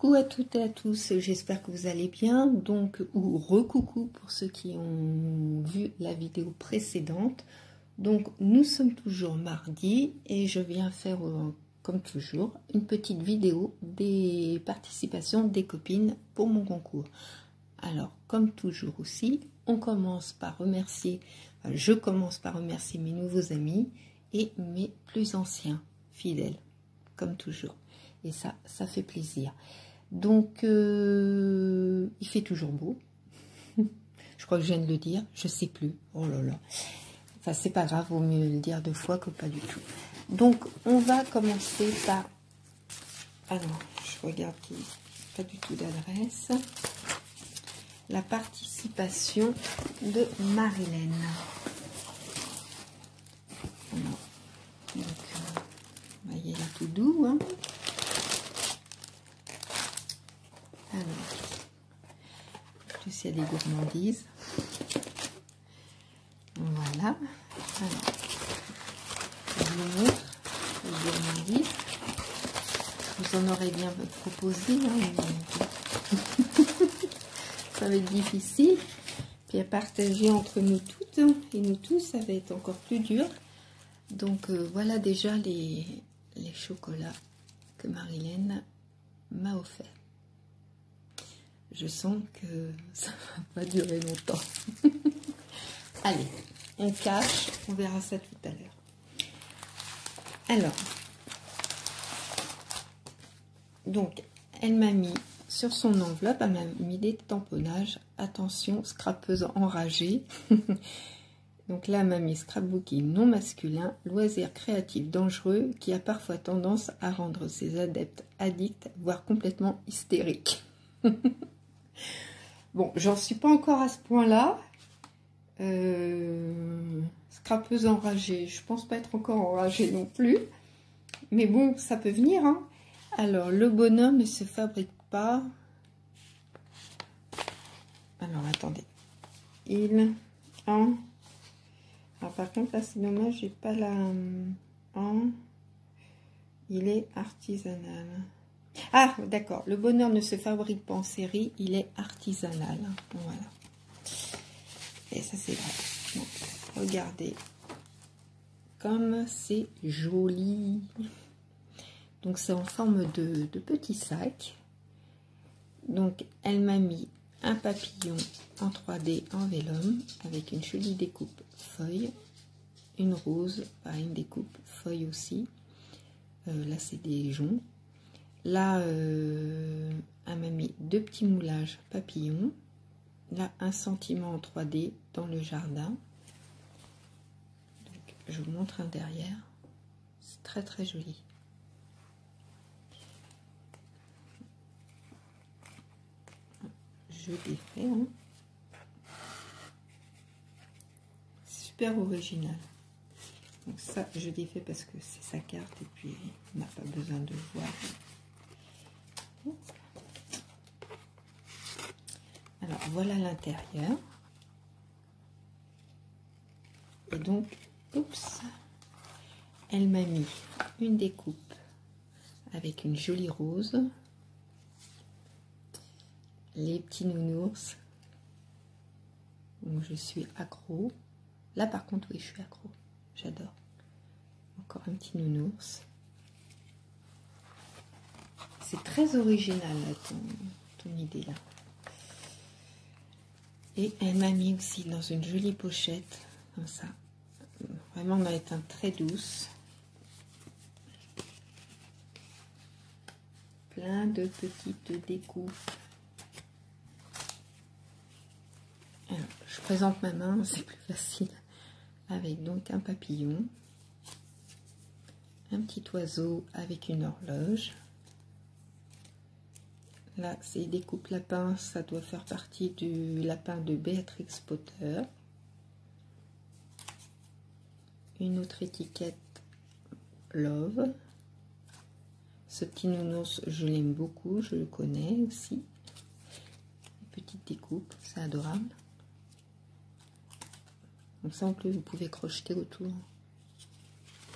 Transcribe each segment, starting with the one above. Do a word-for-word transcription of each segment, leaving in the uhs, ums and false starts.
Coucou à toutes et à tous, j'espère que vous allez bien. Donc, ou recoucou pour ceux qui ont vu la vidéo précédente. Donc, nous sommes toujours mardi et je viens faire, euh, comme toujours, une petite vidéo des participations des copines pour mon concours. Alors, comme toujours aussi, on commence par remercier, enfin, je commence par remercier mes nouveaux amis et mes plus anciens fidèles, comme toujours. Et ça, ça fait plaisir. Donc, euh, il fait toujours beau. Je crois que je viens de le dire. Je sais plus. Oh là là. Enfin, c'est pas grave. Vaut mieux le dire deux fois que pas du tout. Donc, on va commencer par... Ah non, je regarde qu'il n'y a pas du tout d'adresse. La participation de Marilène. Voilà. Donc, euh, vous voyez, là, tout doux, hein. Alors, en plus il y a des gourmandises. Voilà. Alors, je vous montre les gourmandises. Vous en aurez bien proposé. Hein, ça va être difficile. Puis à partager entre nous toutes hein, et nous tous, ça va être encore plus dur. Donc euh, voilà déjà les, les chocolats que Marilène m'a offert. Je sens que ça va pas durer longtemps. Allez, on cache, on verra ça tout à l'heure. Alors, donc, elle m'a mis sur son enveloppe, elle m'a mis des tamponnages. Attention, scrapeuse enragée. Donc là, elle m'a mis scrapbooking non masculin, loisir créatif dangereux qui a parfois tendance à rendre ses adeptes addicts, voire complètement hystériques. Bon, j'en suis pas encore à ce point-là. Euh, scrapeuse enragée, je pense pas être encore enragée non plus. Mais bon, ça peut venir. Hein. Alors, le bonhomme ne se fabrique pas. Alors, attendez. Il en... Alors, par contre, là, c'est dommage, j'ai pas la... En... Il est artisanal. Ah, d'accord. Le bonheur ne se fabrique pas en série, il est artisanal. Voilà. Et ça, c'est vrai. Donc, regardez. Comme c'est joli. Donc, c'est en forme de, de petit sac. Donc, elle m'a mis un papillon en trois D en vélum avec une jolie découpe feuille. Une rose, pareil, une découpe feuille aussi. Euh, là, c'est des joncs. Là, euh, elle m'a mis deux petits moulages papillons. Là, un sentiment en trois D dans le jardin. Donc, je vous montre un derrière. C'est très très joli. Je défais. Hein. Super original. Donc ça, je défais parce que c'est sa carte et puis on n'a pas besoin de voir. Alors, voilà l'intérieur. Et donc, oups, elle m'a mis une découpe avec une jolie rose. Les petits nounours. Donc, je suis accro. Là, par contre, oui, je suis accro. J'adore. Encore un petit nounours. C'est très original, là, ton, ton idée, là. Et elle m'a mis aussi dans une jolie pochette, comme ça. Vraiment dans les teintes très douces. Plein de petites découpes. Alors, je présente ma main, c'est plus facile. Avec donc un papillon. Un petit oiseau avec une horloge. Là, c'est découpe lapin, ça doit faire partie du lapin de Béatrix Potter. Une autre étiquette Love. Ce petit nounours, je l'aime beaucoup, je le connais aussi. Une petite découpe, c'est adorable. Donc ça, en plus, vous pouvez crocheter autour.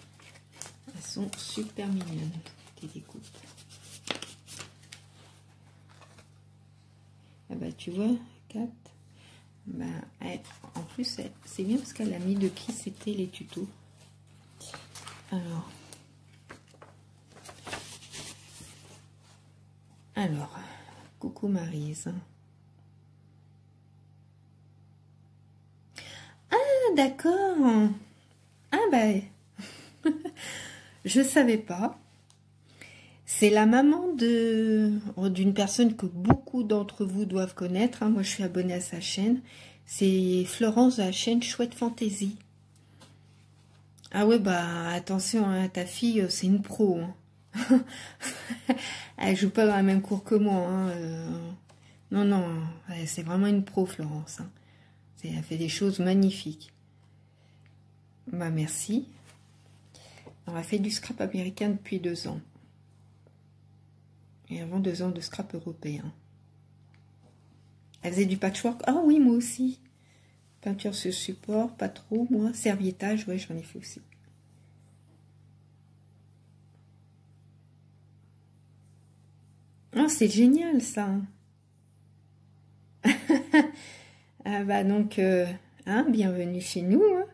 Elles sont super mignonnes, les découpes. Ah bah tu vois, quatre. Bah, elle, en plus, c'est bien parce qu'elle a mis de qui c'était les tutos. Alors. Alors, coucou Maryse. Ah, d'accord. Ah, ben, je savais pas. C'est la maman de d'une personne que beaucoup d'entre vous doivent connaître. Hein. Moi, je suis abonnée à sa chaîne. C'est Florence de la chaîne Chouette Fantaisie. Ah ouais, bah, attention, hein, ta fille, c'est une pro. Hein. Elle joue pas dans la même cour que moi. Hein. Euh, non, non, c'est vraiment une pro, Florence. Hein. Elle fait des choses magnifiques. Bah, merci. On a fait du scrap américain depuis deux ans. Et avant deux ans de scrap européen. Elle faisait du patchwork. Ah oui, moi aussi. Peinture sur support, pas trop, moi. Serviettage, ouais, j'en ai fait aussi. Ah, c'est génial, ça. Ah bah donc, euh, hein, bienvenue chez nous. Hein.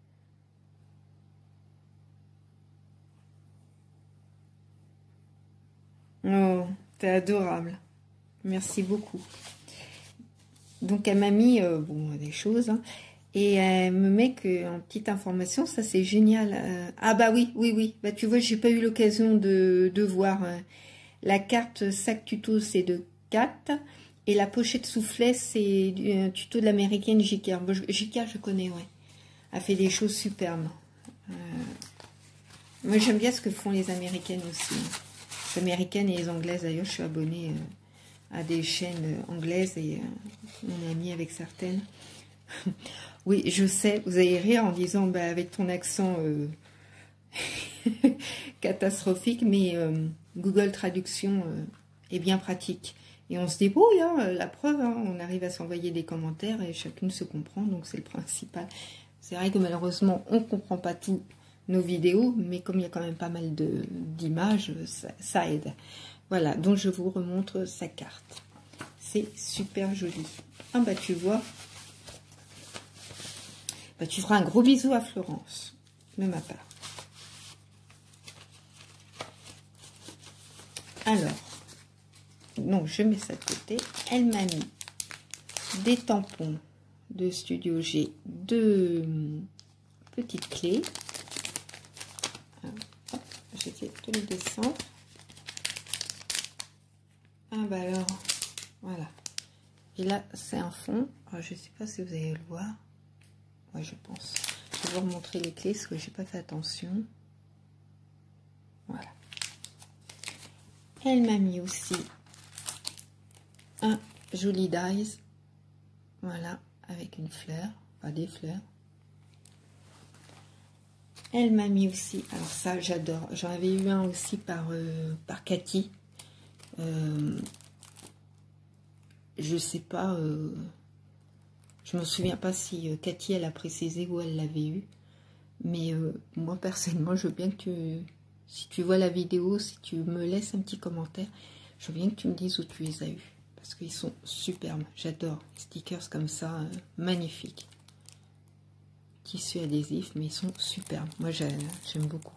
Oh, t'es adorable. Merci beaucoup. Donc, elle m'a mis euh, bon, des choses. Hein, et elle me met que, en petite information, ça c'est génial. Euh, ah bah oui, oui, oui. Bah tu vois, j'ai pas eu l'occasion de, de voir. Euh, la carte sac tuto, c'est de quatre. Et la pochette soufflet, c'est un tuto de l'américaine J K. Bon, J K, je connais, ouais. Elle fait des choses superbes. Euh, moi, j'aime bien ce que font les américaines aussi. Hein. Les américaines et les anglaises, d'ailleurs, je suis abonnée euh, à des chaînes anglaises et euh, on est amie avec certaines. Oui, je sais, vous allez rire en disant, bah, avec ton accent euh, catastrophique, mais euh, Google Traduction euh, est bien pratique. Et on se débrouille, hein, la preuve, hein, on arrive à s'envoyer des commentaires et chacune se comprend, donc c'est le principal. C'est vrai que malheureusement, on ne comprend pas tout nos vidéos, mais comme il y a quand même pas mal d'images, ça, ça aide. Voilà, donc je vous remontre sa carte. C'est super joli. Ah bah tu vois, bah, tu feras un gros bisou à Florence, de ma part. Alors, donc je mets ça de côté. Elle m'a mis des tampons de Studio G, deux petites clés. J'essaie de les descendre. Ah bah alors, voilà. Et là, c'est un fond. Alors, je ne sais pas si vous allez le voir. Ouais, je pense. Je vais vous remontrer les clés parce que j'ai pas fait attention. Voilà. Elle m'a mis aussi un joli dies. Voilà, avec une fleur, pas des fleurs. Elle m'a mis aussi, alors ça j'adore, j'en avais eu un aussi par, euh, par Cathy. Euh, je sais pas, euh, je me souviens pas si euh, Cathy elle a précisé où elle l'avait eu. Mais euh, moi personnellement, je veux bien que tu, si tu vois la vidéo, si tu me laisses un petit commentaire, je veux bien que tu me dises où tu les as eus. Parce qu'ils sont superbes, j'adore. Les stickers comme ça, euh, magnifiques. Tissu adhésif, mais ils sont superbes. Moi, j'aime beaucoup.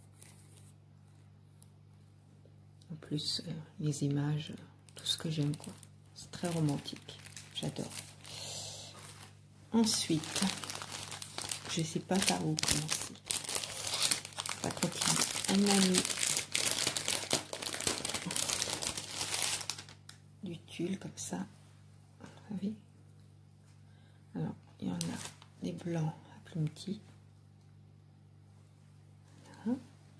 En plus, euh, les images, tout ce que j'aime, quoi. C'est très romantique. J'adore. Ensuite, je sais pas par où commencer. On va continuer. Elle m'a mis du tulle comme ça. Vous voyez? Alors, il y en a des blancs à plumes petits. Voilà.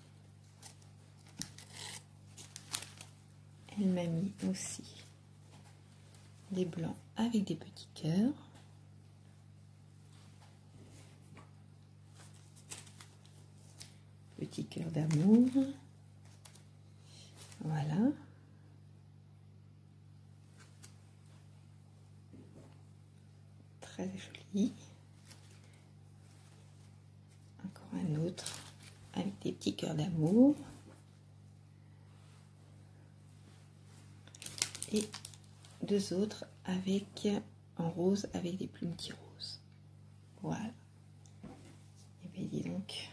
Elle m'a mis aussi des blancs avec des petits cœurs. Petit cœur d'amour. Voilà. Très joli. Encore un autre avec des petits cœurs d'amour. Et deux autres avec en rose avec des plumes qui roses. Voilà. Et bien dis donc.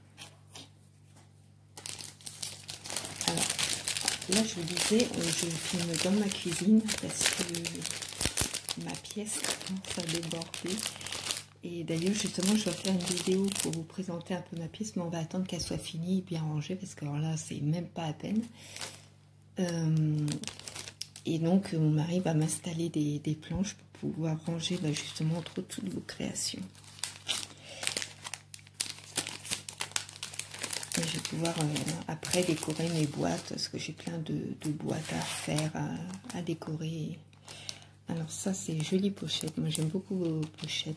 Alors là je vous disais, je filme dans ma cuisine parce que ma pièce commence à déborder. Et d'ailleurs justement je dois faire une vidéo pour vous présenter un peu ma pièce, mais on va attendre qu'elle soit finie et bien rangée parce que alors là c'est même pas à peine. Euh, et donc mon mari va m'installer des, des planches pour pouvoir ranger bah, justement entre toutes vos créations. Et je vais pouvoir euh, après décorer mes boîtes parce que j'ai plein de, de boîtes à faire, à, à décorer. Alors ça c'est jolie pochette, moi j'aime beaucoup vos pochettes.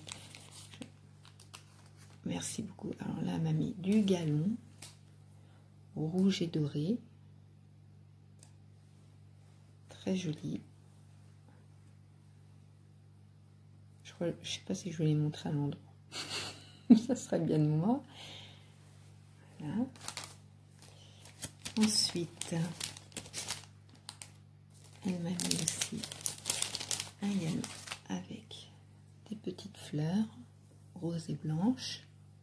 Merci beaucoup. Alors là, elle m'a mis du galon rouge et doré. Très joli. Je ne sais pas si je vais les montrer à l'endroit. Ça serait bien de moi. Voilà. Ensuite, elle m'a mis aussi un galon avec des petites fleurs roses et blanches.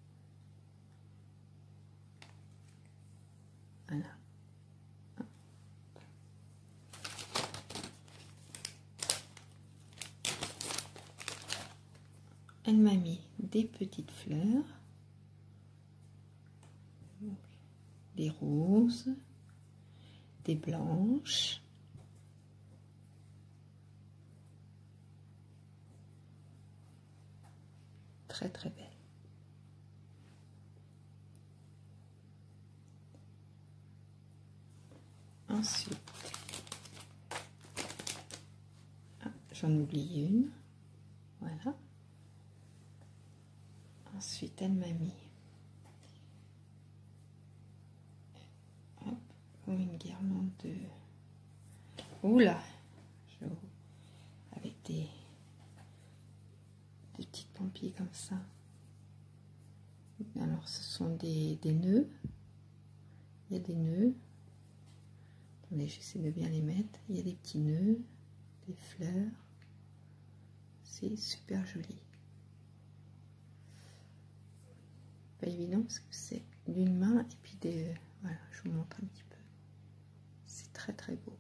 Voilà. Elle m'a mis des petites fleurs, des roses, des blanches, très très belle. Ensuite, ah, j'en oublie une, voilà. Ensuite, elle m'a mis hop, comme une guirlande de... Oula, je... avec des... des petites pompiers comme ça. Alors, ce sont des, des nœuds. Il y a des nœuds. Attendez, j'essaie de bien les mettre. Il y a des petits nœuds, des fleurs. C'est super joli. Pas évident parce que c'est d'une main et puis des... Voilà, je vous montre un petit peu. C'est très très beau.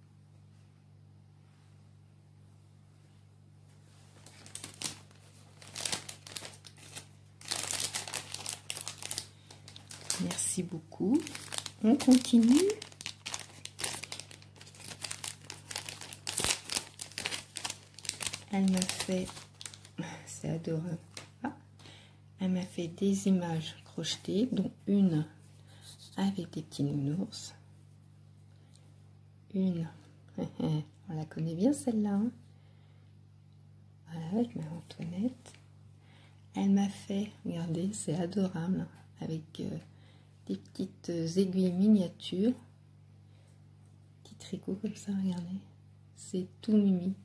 Merci beaucoup. On continue. Elle m'a fait... C'est adorable. Ah, elle m'a fait des images crochetées, dont une avec des petits nounours. Une, on la connaît bien celle-là. Hein, voilà, avec ma Antoinette. Elle m'a fait, regardez, c'est adorable, avec euh, des petites aiguilles miniatures. Petit tricot comme ça, regardez. C'est tout mimi.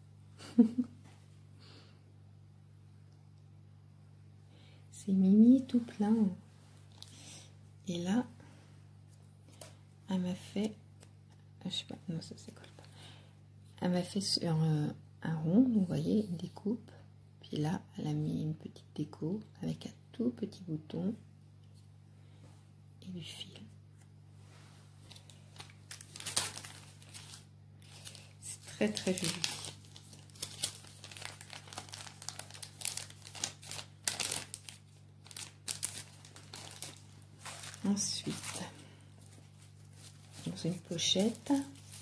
C'est mimi tout plein. Et là, elle m'a fait, je sais pas, non ça s'écolle pas. Elle m'a fait sur un, un rond, vous voyez, une découpe. Puis là, elle a mis une petite déco avec un tout petit bouton et du fil. C'est très très joli. Ensuite, dans une pochette,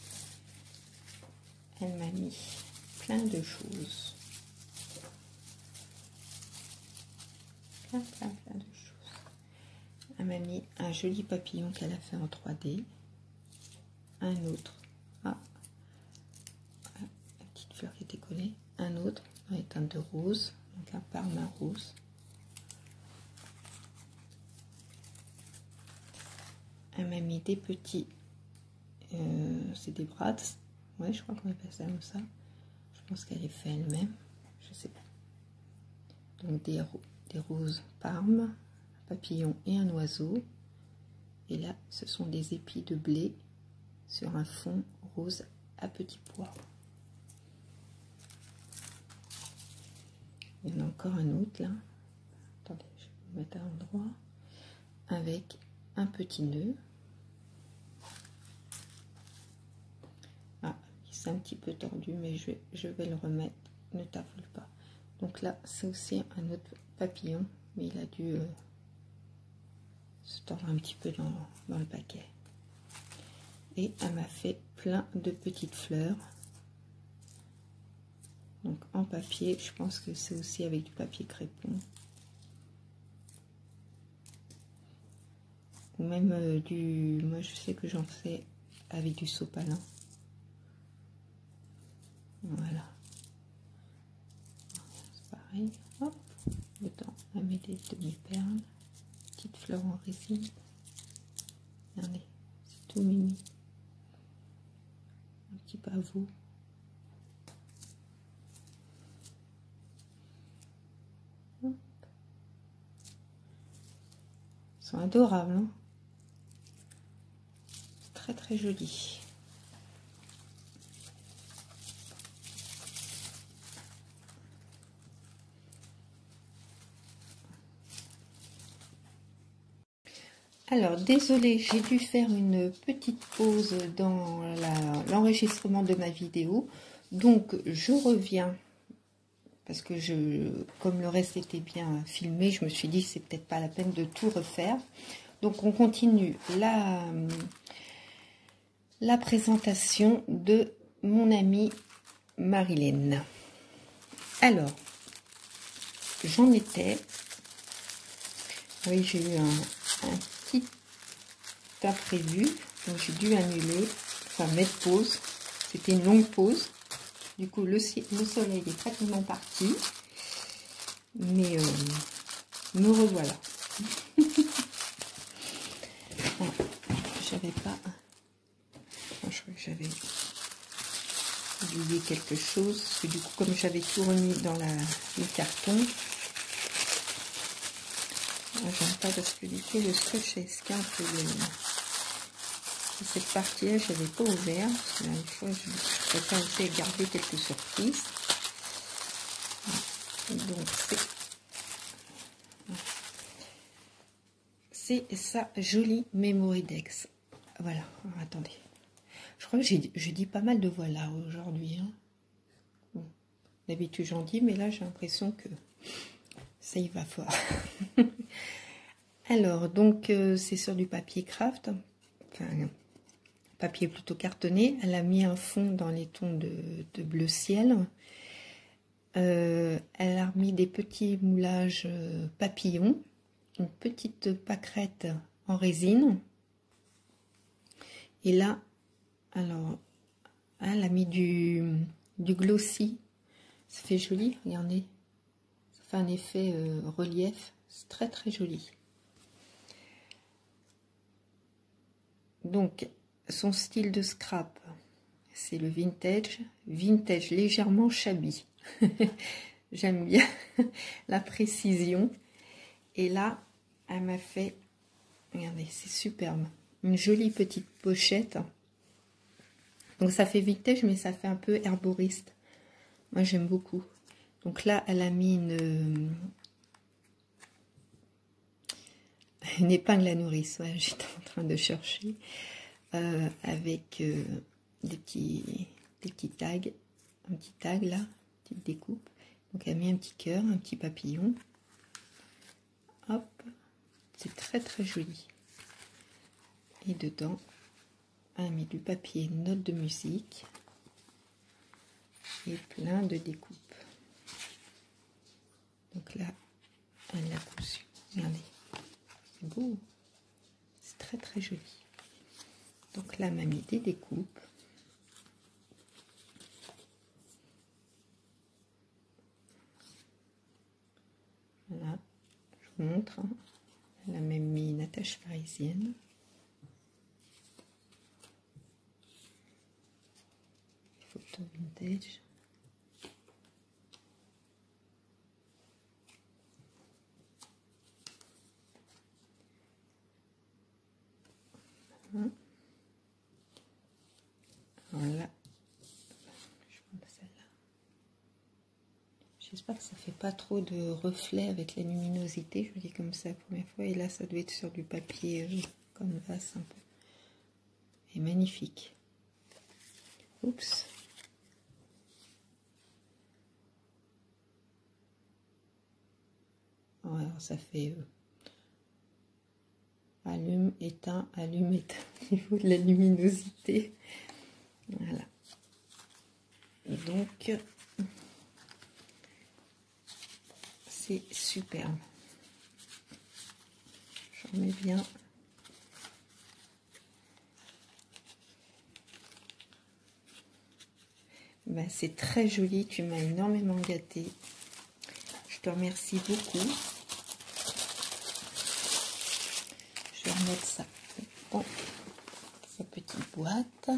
elle m'a mis plein de choses. Plein, plein, plein de choses. Elle m'a mis un joli papillon qu'elle a fait en trois D. Un autre. Ah, la petite fleur qui était collée. Un autre en teinte de rose. Donc un parmain rose. Elle m'a mis des petits, euh, c'est des brats, ouais, je crois qu'on appelle ça comme ça. Je pense qu'elle est faite elle-même, je sais pas. Donc des, des roses parmes, un papillon et un oiseau. Et là, ce sont des épis de blé sur un fond rose à petits pois. Il y en a encore un autre là. Attendez, je vais vous mettre à l'endroit. Avec un petit nœud. Ah, c'est un petit peu tordu, mais je vais, je vais le remettre. Ne t'affole pas. Donc là, c'est aussi un autre papillon, mais il a dû euh, se tordre un petit peu dans, dans le paquet. Et elle m'a fait plein de petites fleurs. Donc en papier, je pense que c'est aussi avec du papier crépon. Ou même euh, du... Moi je sais que j'en fais avec du sopalin. Voilà. C'est pareil. Hop. Dedans, on met des demi-perles. Petites fleurs en résine. Regardez, c'est tout mimi. Un petit pavot. Hop. Ils sont adorables, hein, très très jolis. Alors, désolée, j'ai dû faire une petite pause dans l'enregistrement de ma vidéo. Donc, je reviens, parce que je, comme le reste était bien filmé, je me suis dit c'est peut-être pas la peine de tout refaire. Donc, on continue la, la présentation de mon amie Marilène. Alors, j'en étais... Oui, j'ai eu un... un imprévu, donc j'ai dû annuler, enfin mettre pause. C'était une longue pause. Du coup, le, le soleil est pratiquement parti, mais euh, me revoilà. J'avais pas, je crois que j'avais oublié quelque chose, parce que du coup, comme j'avais tout remis dans la, le carton, j'aime pas parce que du coup le scotch esquinte de cette partie-là, je n'avais pas ouvert. Parce que là, une fois, je, je préfère aussi garder quelques surprises. Donc c'est c'est sa jolie Mémoridex. Voilà. Alors, attendez. Je crois que je dis pas mal de voilà aujourd'hui. Hein. Bon, d'habitude j'en dis, mais là j'ai l'impression que ça y va fort. Alors, donc, euh, c'est sur du papier craft, enfin, papier plutôt cartonné. Elle a mis un fond dans les tons de, de bleu ciel. Euh, elle a mis des petits moulages euh, papillons, une petite pâquerette en résine. Et là, alors, elle a mis du, du glossy. Ça fait joli, regardez. Ça fait un effet euh, relief. C'est très très joli. Donc, son style de scrap, c'est le vintage, vintage légèrement shabby. J'aime bien la précision. Et là, elle m'a fait, regardez, c'est superbe, une jolie petite pochette. Donc, ça fait vintage, mais ça fait un peu herboriste. Moi, j'aime beaucoup. Donc là, elle a mis une... une épingle à nourrice, ouais, j'étais en train de chercher, euh, avec euh, des, petits, des petits tags, un petit tag là, petite découpe. Donc elle a mis un petit cœur, un petit papillon. Hop, c'est très très joli. Et dedans, elle a mis du papier note de musique et plein de découpes. Donc là, elle l'a cousu. Regardez. C'est beau, c'est très très joli. Donc là, m'a mis des découpes. Voilà, je vous montre. Hein. Elle a même mis une attache parisienne. Photo vintage. Voilà, je prends celle-là. J'espère que ça fait pas trop de reflets avec la luminosité. Je vous dis comme ça la première fois. Et là, ça doit être sur du papier euh, comme vase un peu. Et magnifique. Oups. Ouais, alors ça fait euh, allume, éteint, allume, éteint au niveau de la luminosité. Voilà. Et donc, c'est superbe. J'en mets bien. Ben, c'est très joli, tu m'as énormément gâté. Je te remercie beaucoup. Je vais remettre ça dans sa petite boîte.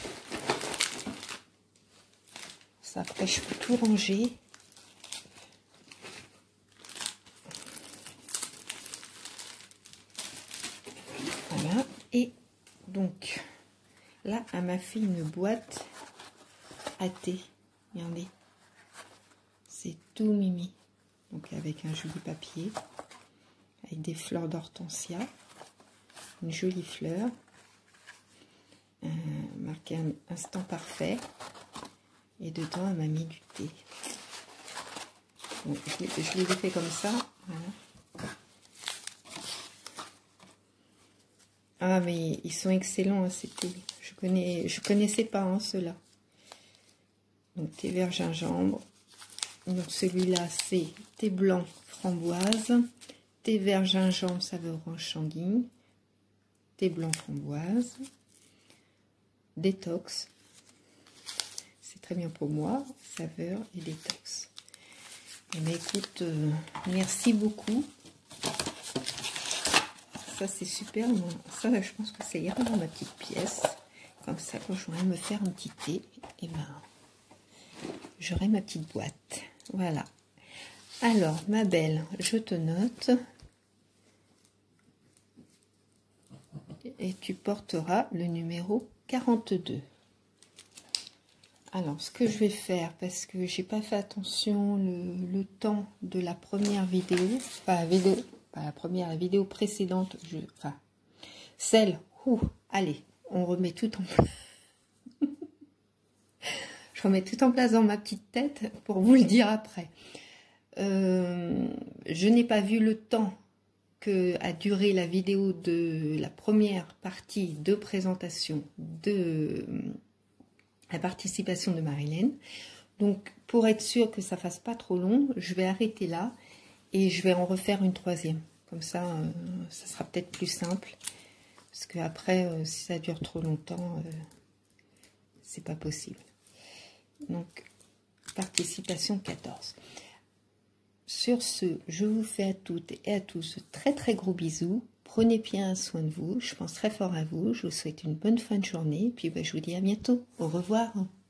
Ça, après, je peux tout ranger. Voilà. Et donc, là, elle m'a fait une boîte à thé. Regardez. C'est tout mimi. Donc, avec un joli papier. Avec des fleurs d'hortensia. Une jolie fleur. Euh, marqué un instant parfait. Et dedans, elle m'a mis du thé. Donc, je, je les ai fait comme ça. Voilà. Ah, mais ils sont excellents, hein, ces thés. Je connais, je connaissais pas hein, ceux-là. Donc, thé vert gingembre. Donc, celui-là, c'est thé blanc framboise. Thé vert gingembre, saveur orange changuine. Thé blanc framboise. Détox. C'est très bien pour moi. Saveur et détox. Eh bien, écoute, euh, merci beaucoup. Ça, c'est super. Ça, je pense que ça ira dans ma petite pièce. Comme ça, quand je voudrais me faire un petit thé, et ben, j'aurai ma petite boîte. Voilà. Alors, ma belle, je te note. Et tu porteras le numéro quarante-deux. Alors, ce que je vais faire, parce que j'ai pas fait attention le, le temps de la première vidéo, enfin la vidéo, pas la première, la vidéo précédente, je, enfin celle, ouh, allez, on remet tout en place. Je remets tout en place dans ma petite tête pour vous le dire après. Euh, je n'ai pas vu le temps que a duré la vidéo de la première partie de présentation de la participation de Marilène. Donc, pour être sûr que ça fasse pas trop long, je vais arrêter là et je vais en refaire une troisième. Comme ça, euh, ça sera peut-être plus simple. Parce que après, euh, si ça dure trop longtemps, euh, c'est pas possible. Donc, participation quatorze. Sur ce, je vous fais à toutes et à tous de très très gros bisous. Prenez bien soin de vous. Je pense très fort à vous. Je vous souhaite une bonne fin de journée. Puis bah, je vous dis à bientôt. Au revoir.